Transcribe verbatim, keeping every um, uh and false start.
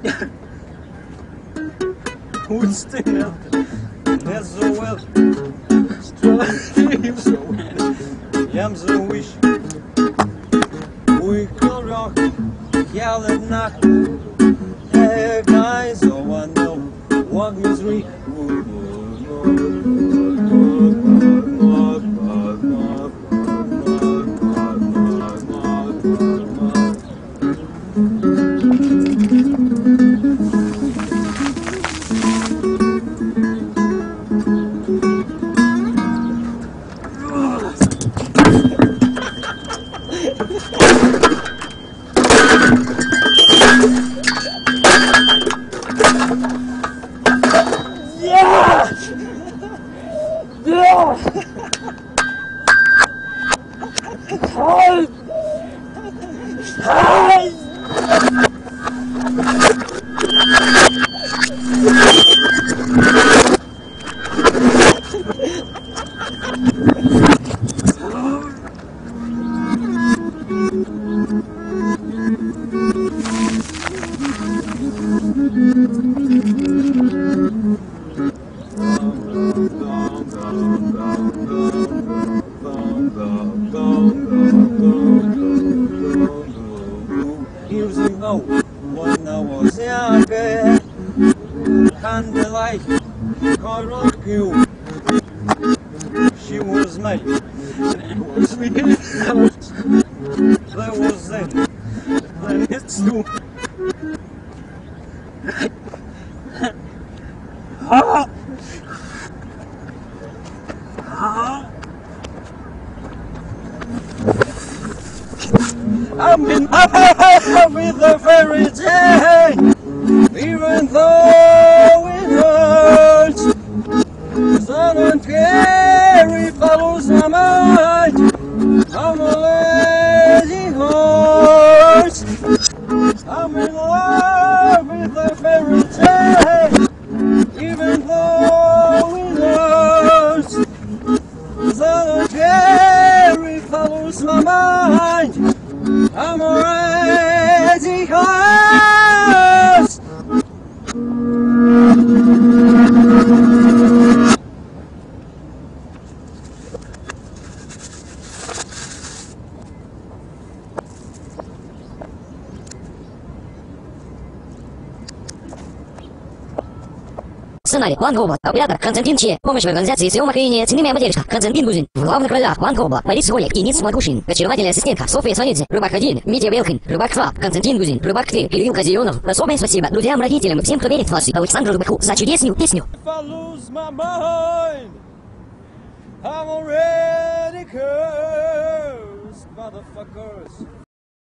Who's still That's so well. Straight so well. Jam so wish. We could rock. Yeah, that knock. Hey guys, oh I know. What misery. Yeah! Yeah! Hi! Hi! Years ago, when I was younger, candlelight, coral cue. She was mine, and I was speaking out. There was then, then it's you. Ah! Ah! I'm in love with the fairy tale, even though it hurts. I don't care if I lose my mind. I'm a lazy horse. I'm in love with the fairy tale, even though it hurts. I don't care if I lose my mind. I'm already close. Сценарий Ван Гога, оператор Константин Че, помощь в организации съемок и неоценимая поддержка Константин Гузин, в главных ролях Ван Гога, Борис Голик и Ниц Макушин, очаровательная ассистентка Софья Сванидзе, Рыбак один, Митя Белкин, Рыбак два, Константин Гузин, Рыбак три, Кирилл Казионов. Особое спасибо друзьям, родителям и всем, кто верит в вас, Александру Рыбаку за чудесную песню. I'm already cursed, motherfuckers.